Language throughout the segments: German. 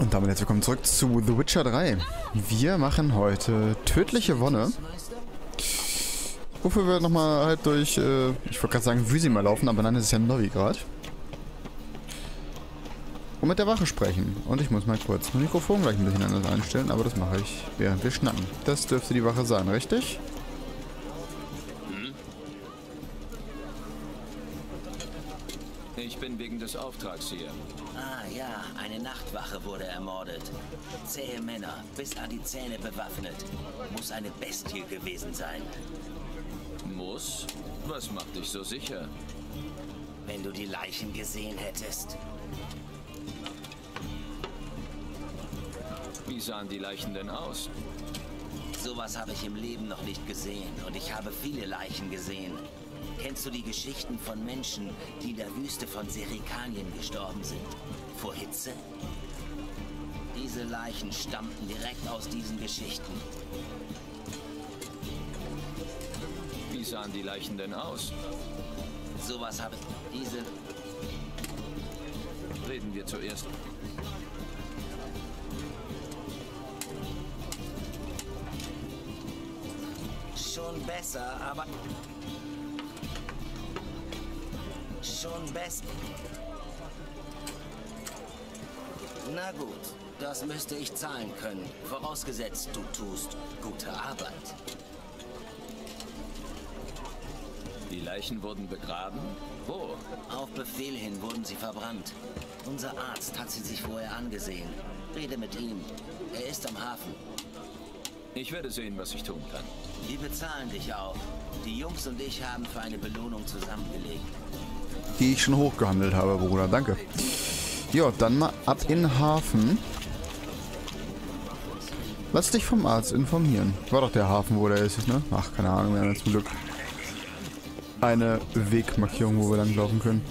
Und damit herzlich willkommen zurück zu The Witcher 3. Wir machen heute tödliche Wonne. Wofür wir nochmal halt durch, ich wollte gerade sagen Wüsi mal laufen, aber nein, das ist ja Novigrad. Und mit der Wache sprechen. Und ich muss mal kurz mein Mikrofon gleich ein bisschen anders einstellen, aber das mache ich, während wir schnacken. Das dürfte die Wache sein, richtig? Ich bin wegen des Auftrags hier. Ah ja, eine Nachtwache wurde ermordet. Zähe Männer, bis an die Zähne bewaffnet. Muss eine Bestie gewesen sein. Muss? Was macht dich so sicher? Wenn du die Leichen gesehen hättest. Wie sahen die Leichen denn aus? Sowas habe ich im Leben noch nicht gesehen und ich habe viele Leichen gesehen. Kennst du die Geschichten von Menschen, die in der Wüste von Serikanien gestorben sind? Vor Hitze? Diese Leichen stammten direkt aus diesen Geschichten. Wie sahen die Leichen denn aus? Sowas habe ich... Reden wir zuerst. Schon besser, aber... Schon besser. Na gut, das müsste ich zahlen können. Vorausgesetzt, du tust gute Arbeit. Die Leichen wurden begraben? Wo? Auf Befehl hin wurden sie verbrannt. Unser Arzt hat sie sich vorher angesehen. Rede mit ihm. Er ist am Hafen. Ich werde sehen, was ich tun kann. Wir bezahlen dich auch. Die Jungs und ich haben für eine Belohnung zusammengelegt. Die ich schon hochgehandelt habe, Bruder. Danke. Ja, dann mal ab in den Hafen. Lass dich vom Arzt informieren. War doch der Hafen, wo der ist, ne? Ach, keine Ahnung, wir haben jetzt zum Glück eine Wegmarkierung, wo wir lang laufen können.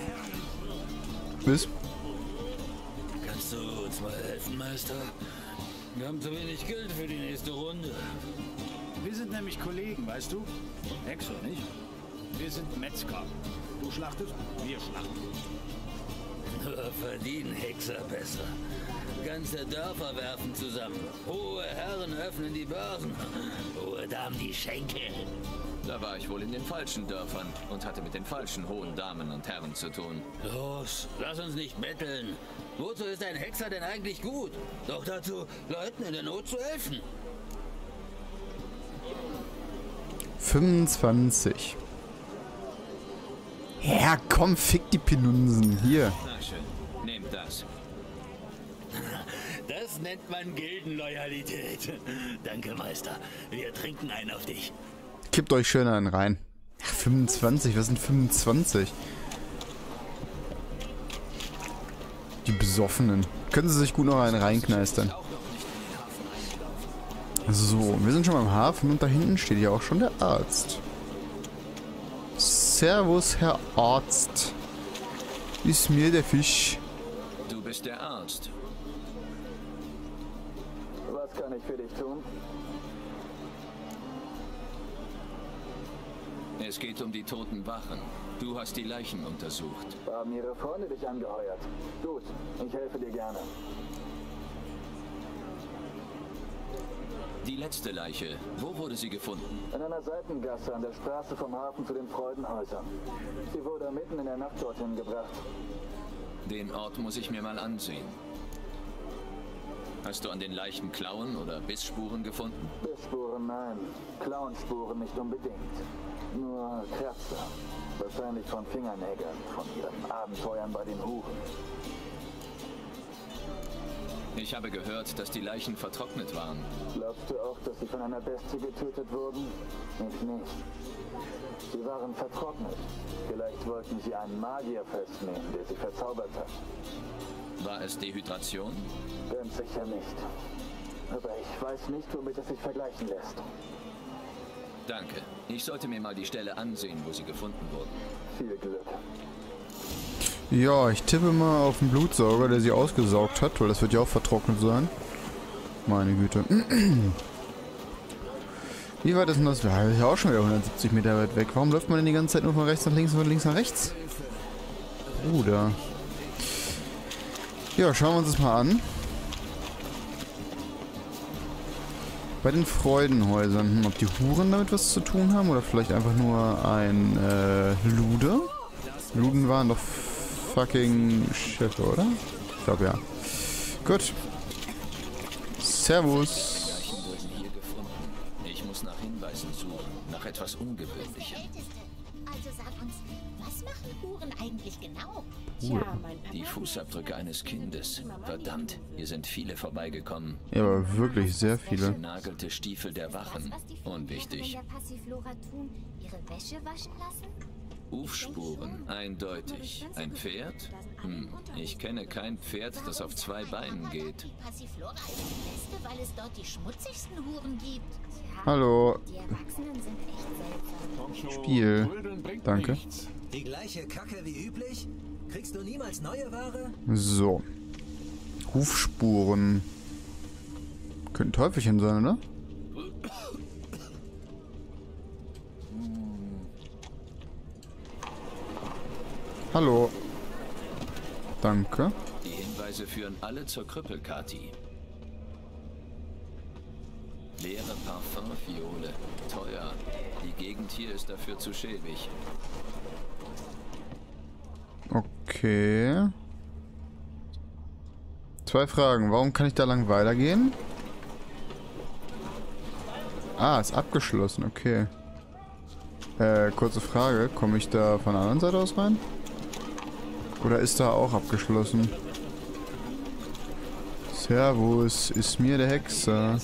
Bis? Kannst du uns mal helfen, Meister? Wir haben zu wenig Geld für die nächste Runde. Wir sind nämlich Kollegen, weißt du? Hexer, nicht? Wir sind Metzger. Du schlachtest, wir schlachten. Nur verdienen Hexer besser. Ganze Dörfer werfen zusammen. Hohe Herren öffnen die Börsen. Hohe Damen die Schenkel. Da war ich wohl in den falschen Dörfern und hatte mit den falschen hohen Damen und Herren zu tun. Los, lass uns nicht betteln. Wozu ist ein Hexer denn eigentlich gut? Doch dazu, Leuten in der Not zu helfen. 25. Ja, komm, fick die Pinunsen. Hier. Na schön, nehmt das. Das nennt man Gildenloyalität. Danke, Meister. Wir trinken einen auf dich. Kippt euch schön einen rein. Ja, 25, was sind 25? Die Besoffenen. Können sie sich gut noch einen reinkneistern. So, wir sind schon beim Hafen und da hinten steht ja auch schon der Arzt. Servus, Herr Arzt. Ist mir der Fisch. Du bist der Arzt. Was kann ich für dich tun? Es geht um die toten Wachen. Du hast die Leichen untersucht. Haben ihre Freunde dich angeheuert? Gut, ich helfe dir gerne. Die letzte Leiche, wo wurde sie gefunden? In einer Seitengasse an der Straße vom Hafen zu den Freudenhäusern. Sie wurde mitten in der Nacht dorthin gebracht. Den Ort muss ich mir mal ansehen. Hast du an den Leichen Klauen oder Bissspuren gefunden? Bissspuren nein, Klauenspuren nicht unbedingt. Nur Kratzer. Wahrscheinlich von Fingernägeln, von ihren Abenteuern bei den Huren. Ich habe gehört, dass die Leichen vertrocknet waren. Glaubst du auch, dass sie von einer Bestie getötet wurden? Ich nicht. Sie waren vertrocknet. Vielleicht wollten sie einen Magier festnehmen, der sie verzaubert hat. War es Dehydration? Ganz sicher nicht. Aber ich weiß nicht, womit es sich vergleichen lässt. Danke. Ich sollte mir mal die Stelle ansehen, wo sie gefunden wurden. Viel Glück. Ja, ich tippe mal auf den Blutsauger, der sie ausgesaugt hat, weil das wird ja auch vertrocknet sein. Meine Güte. Wie weit ist denn das? Ja, ist ja auch schon wieder 170 Meter weit weg. Warum läuft man denn die ganze Zeit nur von rechts nach links und von links nach rechts? Bruder. Ja, schauen wir uns das mal an. Bei den Freudenhäusern, ob die Huren damit was zu tun haben oder vielleicht einfach nur ein Lude? Luden waren doch fucking Schiffe, oder? Ich glaube ja. Gut. Servus. Leichen wurden hier gefunden. Ich muss nach Hinweisen suchen, nach etwas Ungewöhnlichem. Also sag uns, was machen Huren eigentlich genau? Die Fußabdrücke eines Kindes. Verdammt, hier sind viele vorbeigekommen. Ja, aber wirklich sehr viele. Nagelte Stiefel der Wachen. Unwichtig. Ihre Wäsche waschen lassen? Hufspuren, eindeutig. Ein Pferd? Ich kenne kein Pferd, das auf 2 Beinen geht. Die Passiflora ist die beste, weil es dort die schmutzigsten Huren gibt. Tja, Hallo. die Erwachsenen sind echt seltsam. Spiel. Danke. Die gleiche Kacke wie üblich? Kriegst du niemals neue Ware? So. Hufspuren. Könnten Teufelchen sein, oder? Hallo. Danke. Die Hinweise führen alle zur Krüppelkati. Leere Parfumfiole. Teuer. Die Gegend hier ist dafür zu schäbig. Okay. 2 Fragen. Warum kann ich da lang weitergehen? Ah, ist abgeschlossen. Okay. Kurze Frage. Komme ich da von der anderen Seite aus rein? Oder ist da auch abgeschlossen? Servus, ist mir der Hexer.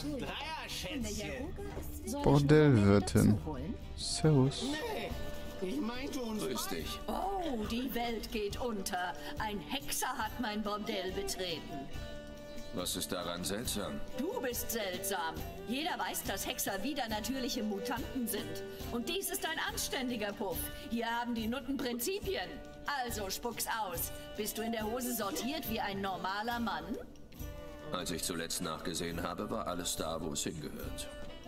Bordellwirtin. Servus. Grüß dich. Oh, die Welt geht unter. Ein Hexer hat mein Bordell betreten. Was ist daran seltsam? Du bist seltsam. Jeder weiß, dass Hexer widernatürliche Mutanten sind. Und dies ist ein anständiger Puff. Hier haben die Nutten Prinzipien. Also spuck's aus. Bist du in der Hose sortiert wie ein normaler Mann? Als ich zuletzt nachgesehen habe, war alles da, wo es hingehört.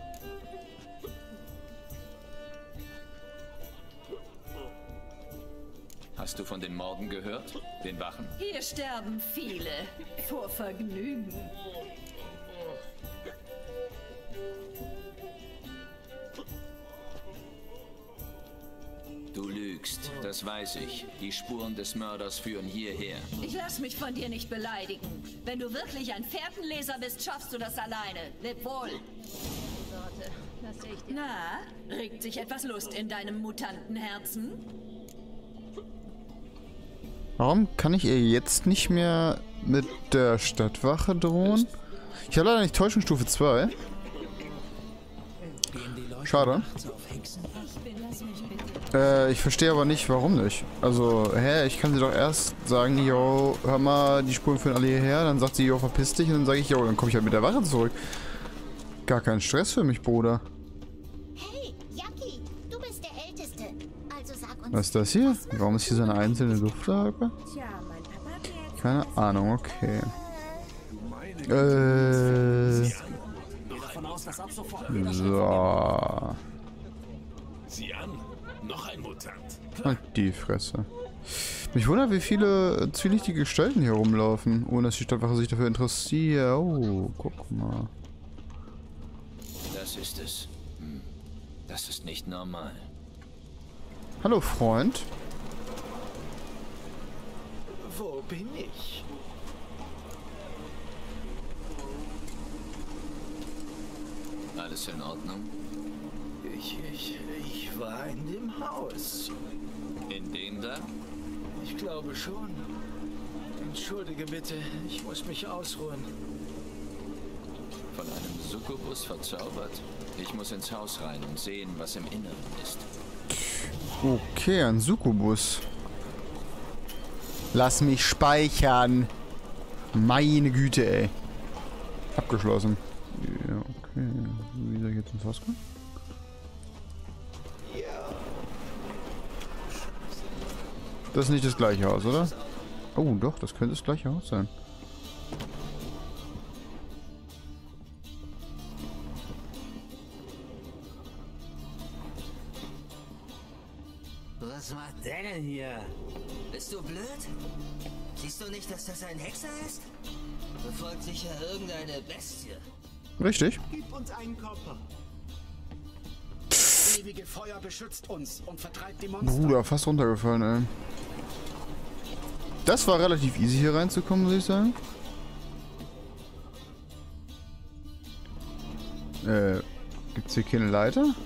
Hast du von den Morden gehört? Den Wachen? Hier sterben viele. Vor Vergnügen. Du lügst, das weiß ich. Die Spuren des Mörders führen hierher. Ich lass mich von dir nicht beleidigen. Wenn du wirklich ein Fährtenleser bist, schaffst du das alleine. Leb wohl. Na, regt sich etwas Lust in deinem Mutantenherzen? Warum kann ich ihr jetzt nicht mehr mit der Stadtwache drohen? Ich habe leider nicht Täuschungsstufe 2. Schade. Ich verstehe aber nicht, warum nicht. Also, ich kann sie doch erst sagen, yo, hör mal, die Spuren führen alle hierher. Dann sagt sie, yo, verpiss dich. Und dann sage ich, yo, dann komme ich halt mit der Wache zurück. Gar kein Stress für mich, Bruder. Hey, Jackie, du bist der Älteste. Also sag uns... Was ist das hier? Warum ist hier so eine einzelne Luftlager? Keine Ahnung, okay. So. Sieh an, noch ein Mutant. Halt die Fresse. Mich wundert, wie viele zwielichtige Gestalten hier rumlaufen, ohne dass die Stadtwache sich dafür interessiert. Oh, guck mal. Das ist es. Das ist nicht normal. Hallo, Freund. Wo bin ich? Alles in Ordnung? Ich war in dem Haus. In dem da? Ich glaube schon. Entschuldige bitte, ich muss mich ausruhen. Von einem Succubus verzaubert? Ich muss ins Haus rein und sehen, was im Inneren ist. Okay, ein Succubus. Lass mich speichern. Meine Güte, ey. Abgeschlossen. Ja, okay. Wie soll ich jetzt ins Haus kommen? Das ist nicht das gleiche Haus, oder? Oh, doch, das könnte das gleiche Haus sein. Was macht der denn hier? Bist du blöd? Siehst du nicht, dass das ein Hexer ist? Befolgt sicher irgendeine Bestie. Richtig. Gib uns einen Körper. Das ewige Feuer beschützt uns und vertreibt die Monster. Bruder, fast runtergefallen, ey. Das war relativ easy hier reinzukommen, muss ich sagen. Gibt's hier keine Leiter?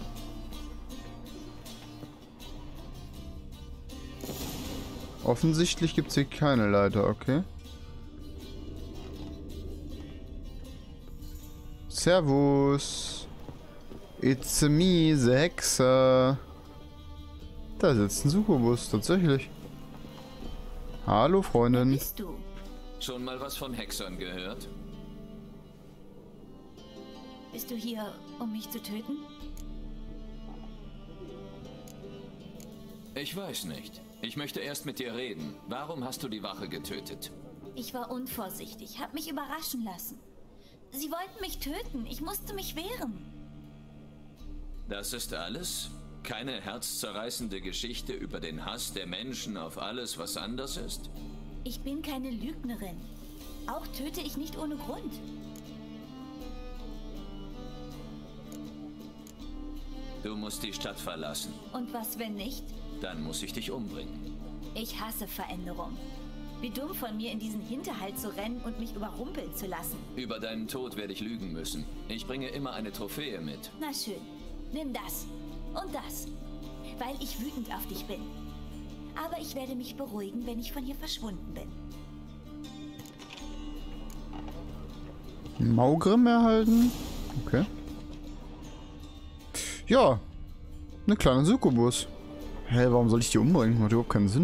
Offensichtlich gibt's hier keine Leiter, okay. Servus. It's me, the Hexer. Da sitzt ein Succubus, tatsächlich. Hallo, Freundin. Wer bist du? Schon mal was von Hexern gehört? Bist du hier, um mich zu töten? Ich weiß nicht. Ich möchte erst mit dir reden. Warum hast du die Wache getötet? Ich war unvorsichtig, hab mich überraschen lassen. Sie wollten mich töten, ich musste mich wehren. Das ist alles? Keine herzzerreißende Geschichte über den Hass der Menschen auf alles, was anders ist? Ich bin keine Lügnerin. Auch töte ich nicht ohne Grund. Du musst die Stadt verlassen. Und was, wenn nicht? Dann muss ich dich umbringen. Ich hasse Veränderung. Wie dumm von mir, in diesen Hinterhalt zu rennen und mich überrumpeln zu lassen. Über deinen Tod werde ich lügen müssen. Ich bringe immer eine Trophäe mit. Na schön, nimm das und das, weil ich wütend auf dich bin. Aber ich werde mich beruhigen, wenn ich von hier verschwunden bin. Maugrim erhalten? Okay. Ja. Eine kleine Succubus. Hä, warum soll ich die umbringen? Macht überhaupt keinen Sinn.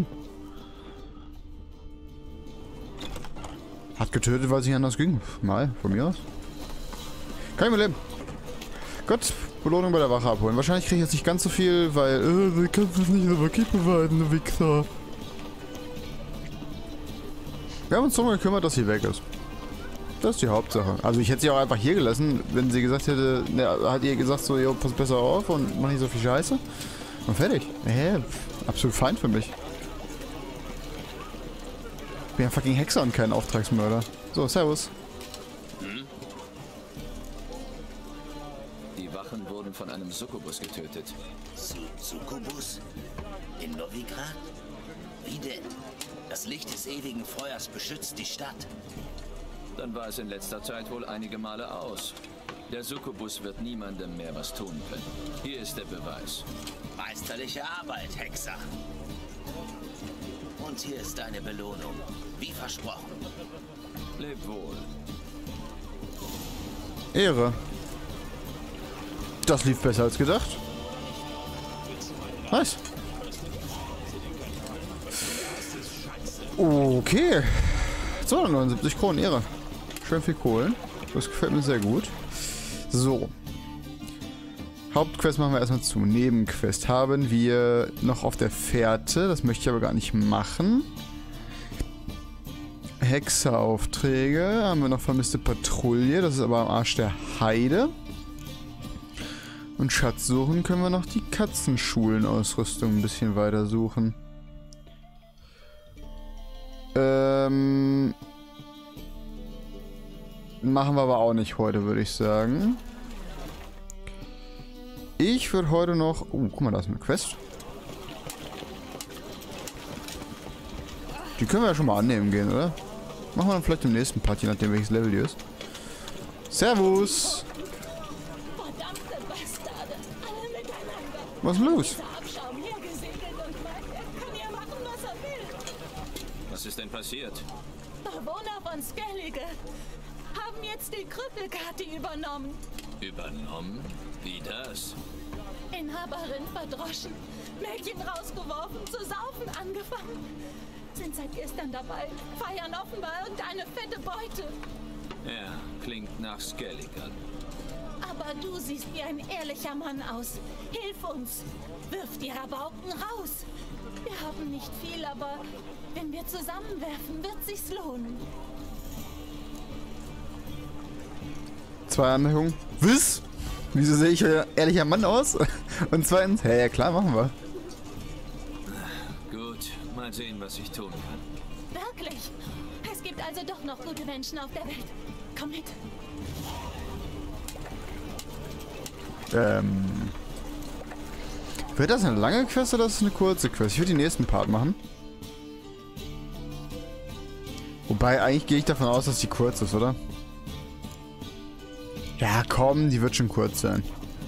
Hat getötet, weil es nicht anders ging. Mal, von mir aus. Kann ich mir leben. Gut, Belohnung bei der Wache abholen. Wahrscheinlich kriege ich jetzt nicht ganz so viel, weil... du kannst es nicht so wirklich beweisen, du Wichser. Wir haben uns darum gekümmert, dass sie weg ist. Das ist die Hauptsache. Also ich hätte sie auch einfach hier gelassen, wenn sie gesagt hätte... Ne, hat ihr gesagt so, jo, pass besser auf und mach nicht so viel Scheiße. Und fertig. Hä, absolut fein für mich. Ich bin ja fucking Hexer und kein Auftragsmörder. So, servus. Die Wachen wurden von einem Succubus getötet. Succubus? In Novigrad? Wie denn? Das Licht des ewigen Feuers beschützt die Stadt. Dann war es in letzter Zeit wohl einige Male aus. Der Succubus wird niemandem mehr was tun können. Hier ist der Beweis. Meisterliche Arbeit, Hexer. Und hier ist deine Belohnung. Wie versprochen. Leb wohl. Ehre. Das lief besser als gedacht. Nice. Okay. So, 79 Kronen, Ehre. Schön viel Kohlen. Das gefällt mir sehr gut. So. Hauptquest machen wir erstmal zu. Nebenquest haben wir noch auf der Fährte. Das möchte ich aber gar nicht machen. Hexeraufträge. Haben wir noch vermisste Patrouille. Das ist aber am Arsch der Heide. Und Schatz suchen können wir noch die Katzenschulenausrüstung ein bisschen weiter suchen. Machen wir aber auch nicht heute, würde ich sagen. Ich würde heute noch... Oh, guck mal, da ist eine Quest. Die können wir ja schon mal annehmen gehen, oder? Machen wir dann vielleicht im nächsten Part, je nachdem welches Level die ist. Servus! Was ist los? Was ist denn passiert? Bewohner von Skellige haben jetzt die Krüppelkarte übernommen. Übernommen? Wie das? Inhaberin verdroschen, Mädchen rausgeworfen, zu saufen angefangen. Sind seit gestern dabei, feiern offenbar irgendeine fette Beute. Ja, klingt nach Skelliger. Aber du siehst wie ein ehrlicher Mann aus. Hilf uns. Wirf die Rabauken raus. Wir haben nicht viel, aber wenn wir zusammenwerfen, wird sich's lohnen. 2 Anmerkungen. Was? Wieso sehe ich ein ehrlicher Mann aus? Und zweitens, hey, ja klar, machen wir. Gut, mal sehen, was ich tun kann. Wirklich? Es gibt also doch noch gute Menschen auf der Welt. Komm mit. Wird das eine lange Quest oder ist das eine kurze Quest? Ich würde den nächsten Part machen. Wobei, eigentlich gehe ich davon aus, dass die kurz ist, oder? Ja, komm, die wird schon kurz sein.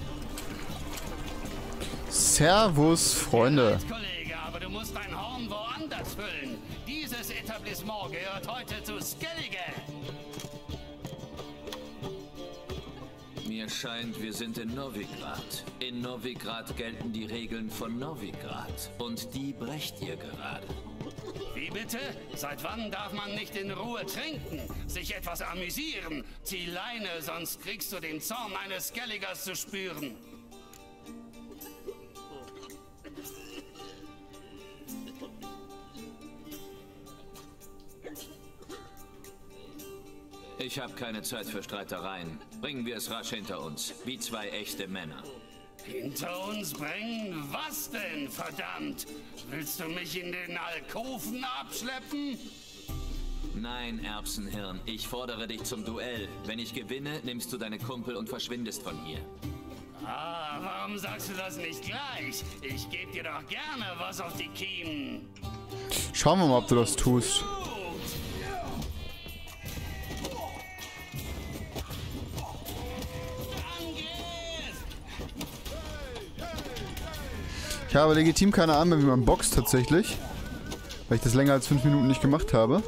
Servus, Freunde. Kollege, aber du musst dein Horn woanders füllen. Dieses Etablissement gehört heute zu Skellige. Mir scheint, wir sind in Novigrad. In Novigrad gelten die Regeln von Novigrad. Und die brecht ihr gerade. Wie bitte? Seit wann darf man nicht in Ruhe trinken? Sich etwas amüsieren? Zieh Leine, sonst kriegst du den Zorn eines Skelligers zu spüren. Ich habe keine Zeit für Streitereien. Bringen wir es rasch hinter uns, wie zwei echte Männer. Hinter uns bringen? Was denn, verdammt? Willst du mich in den Alkoven abschleppen? Nein, Erbsenhirn, ich fordere dich zum Duell. Wenn ich gewinne, nimmst du deine Kumpel und verschwindest von hier. Ah, warum sagst du das nicht gleich? Ich gebe dir doch gerne was auf die Kiemen. Schauen wir mal, ob du das tust. Ich habe legitim keine Ahnung, wie man boxt tatsächlich. Weil ich das länger als 5 Minuten nicht gemacht habe.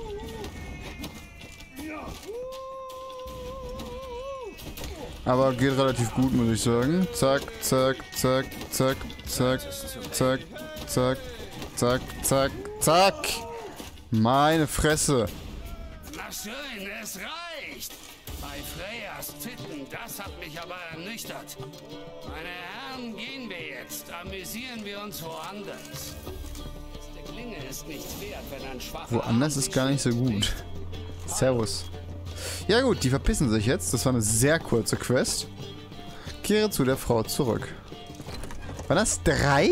Aber geht relativ gut, muss ich sagen. Zack, zack, zack, zack, zack, zack, zack, zack, zack, zack. Meine Fresse. Na schön, es reicht. Bei Freyas Titten, das hat mich aber ernüchtert. Meine Herren, gehen wir jetzt. Amüsieren wir uns woanders. Der Klinge ist nichts wert, wenn ein schwacher... Woanders ist gar nicht so gut. Servus. Ja gut, die verpissen sich jetzt. Das war eine sehr kurze Quest. Kehre zu der Frau zurück. Waren das 3?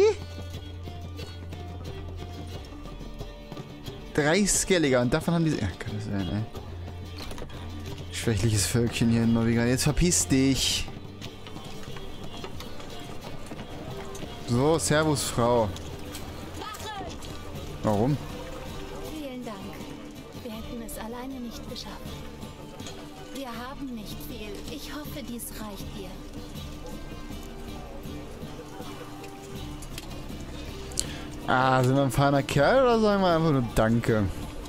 3 Skelliger und davon haben die... Ja, kann das sein, ey. Schwächliches Völkchen hier in Novigrad. Jetzt verpiss dich. So, servus, Frau. Warum? Vielen Dank. Wir hätten es alleine nicht geschafft. Wir haben nicht viel. Ich hoffe, dies reicht dir. Ah, sind wir ein feiner Kerl oder sagen wir einfach nur Danke?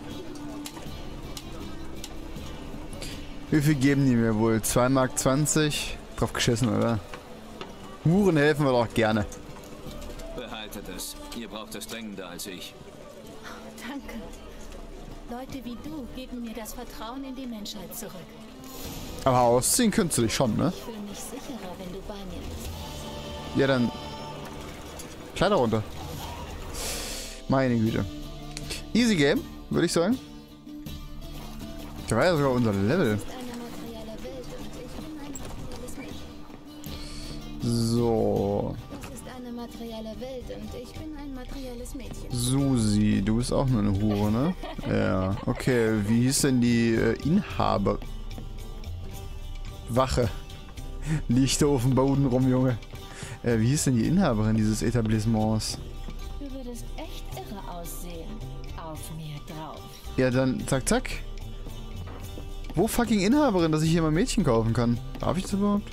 Wie viel geben die mir wohl? 2,20 Mark? Drauf geschissen, oder? Huren helfen wir doch gerne. Behaltet es. Ihr braucht es dringender als ich. Danke. Leute wie du geben mir das Vertrauen in die Menschheit zurück. Aber ausziehen könntest du dich schon, ne? Ich fühle mich sicherer, wenn du bei mir bist. Ja, dann... Kleider runter. Meine Güte. Easy Game, würde ich sagen. Da war ja sogar unser Level. So. Das ist eine materielle Welt und ich bin ein materielles Mädchen. Susi, du bist auch nur eine Hure, ne? Ja. Okay, wie hieß denn die Inhaber? Wache. Liegt da auf dem Boden rum, Junge. Wie hieß denn die Inhaberin dieses Etablissements? Du würdest echt irre aussehen. Auf mir drauf. Ja, dann zack, zack. Wo fucking Inhaberin, dass ich hier mal Mädchen kaufen kann? Darf ich das überhaupt?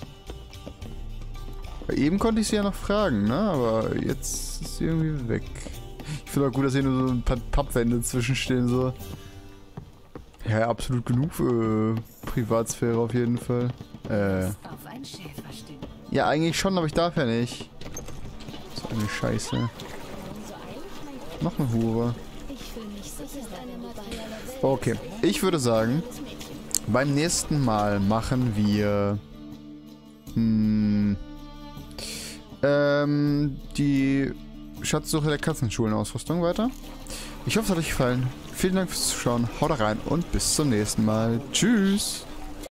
Weil eben konnte ich sie ja noch fragen, ne? Aber jetzt ist sie irgendwie weg. Ich finde auch gut, dass hier nur so ein paar Pappwände zwischenstehen, so. Ja, absolut genug für Privatsphäre auf jeden Fall. Auf ein Schäfer stehen. Ja, eigentlich schon, aber ich darf ja nicht. So eine Scheiße. Noch eine Hure. Ich fühle mich sicher, eine materielle Welt. Okay, ich würde sagen, beim nächsten Mal machen wir die Schatzsuche der Katzenschulenausrüstung weiter. Ich hoffe, es hat euch gefallen. Vielen Dank fürs Zuschauen, haut rein und bis zum nächsten Mal. Tschüss!